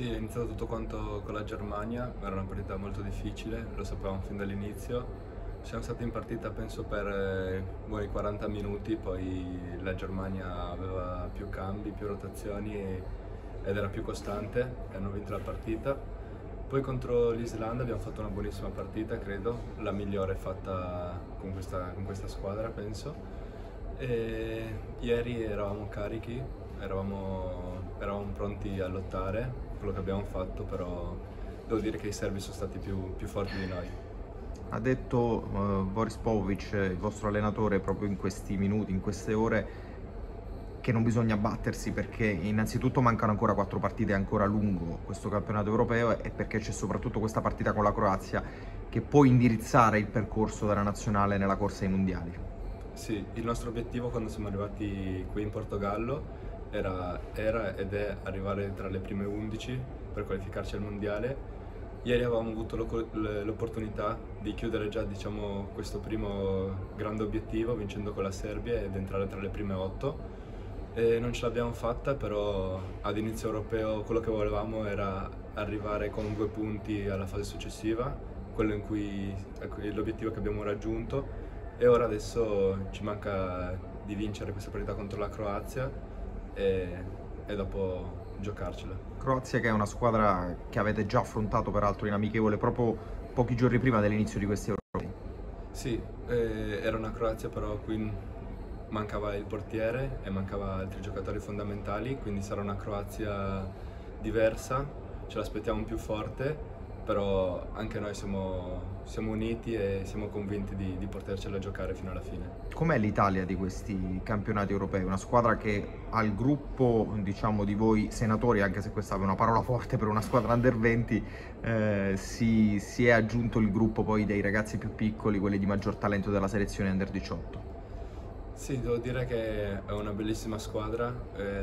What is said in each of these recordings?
Sì, è iniziato tutto quanto con la Germania, era una partita molto difficile, lo sapevamo fin dall'inizio. Siamo stati in partita penso per buoni 40 minuti, poi la Germania aveva più cambi, più rotazioni ed era più costante e hanno vinto la partita. Poi contro l'Islanda abbiamo fatto una buonissima partita, credo, la migliore fatta con questa squadra, penso. E ieri eravamo carichi, eravamo pronti a lottare, quello che abbiamo fatto, però devo dire che i serbi sono stati più forti di noi. Ha detto Boris Povic, il vostro allenatore, proprio in questi minuti, in queste ore, che non bisogna battersi perché innanzitutto mancano ancora 4 partite, è ancora lungo questo campionato europeo, e perché c'è soprattutto questa partita con la Croazia che può indirizzare il percorso della nazionale nella corsa ai mondiali. Sì, il nostro obiettivo quando siamo arrivati qui in Portogallo era ed è arrivare tra le prime 11 per qualificarci al mondiale. Ieri avevamo avuto l'opportunità di chiudere già, diciamo, questo primo grande obiettivo vincendo con la Serbia ed entrare tra le prime 8. E non ce l'abbiamo fatta, però ad inizio europeo quello che volevamo era arrivare con 2 punti alla fase successiva, quello in cui ecco, l'obiettivo che abbiamo raggiunto, e ora adesso ci manca di vincere questa partita contro la Croazia e, e dopo giocarcela. Croazia, che è una squadra che avete già affrontato peraltro in amichevole proprio pochi giorni prima dell'inizio di questi europei. Sì, era una Croazia però qui mancava il portiere e mancava altri giocatori fondamentali, quindi sarà una Croazia diversa, ce l'aspettiamo più forte, però anche noi siamo uniti e siamo convinti di potercela giocare fino alla fine. Com'è l'Italia di questi campionati europei? Una squadra che al gruppo, diciamo, di voi senatori, anche se questa è una parola forte per una squadra under 20, si è aggiunto il gruppo poi dei ragazzi più piccoli, quelli di maggior talento della selezione under 18. Sì, devo dire che è una bellissima squadra,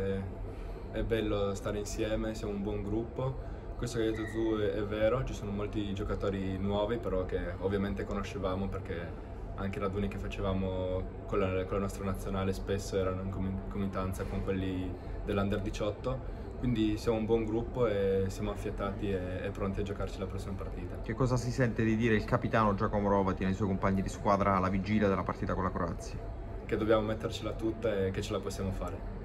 è bello stare insieme, siamo un buon gruppo. Questo che hai detto tu è vero, ci sono molti giocatori nuovi però che ovviamente conoscevamo perché anche i raduni che facevamo con la nostra nazionale spesso erano in comitanza con quelli dell'Under 18, quindi siamo un buon gruppo e siamo affiatati e pronti a giocarci la prossima partita. Che cosa si sente di dire il capitano Giacomo Rovati ai suoi compagni di squadra alla vigilia della partita con la Croazia? Che dobbiamo mettercela tutta e che ce la possiamo fare.